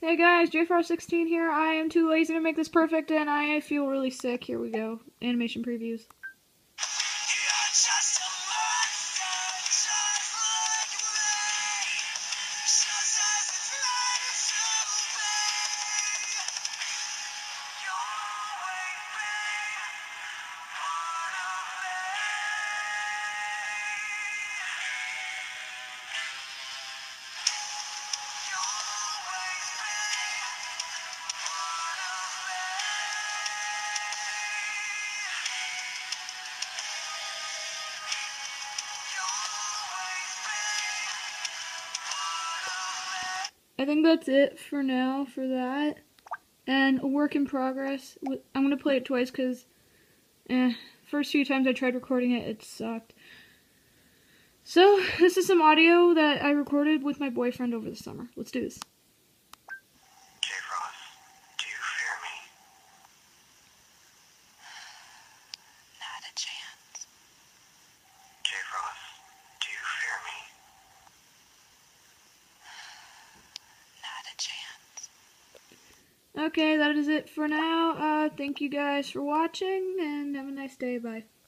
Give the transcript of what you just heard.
Hey guys, JFR16 here. I am too lazy to make this perfect and I feel really sick. Here we go. Animation previews. I think that's it for now for that. And a work in progress. I'm gonna play it twice because first few times I tried recording it, it sucked. So, this is some audio that I recorded with my boyfriend over the summer. Let's do this. J-Ross, do you fear me? Not a chance. J-Ross, do you fear me? Not a chance. Okay, that is it for now. Thank you guys for watching and have a nice day. Bye.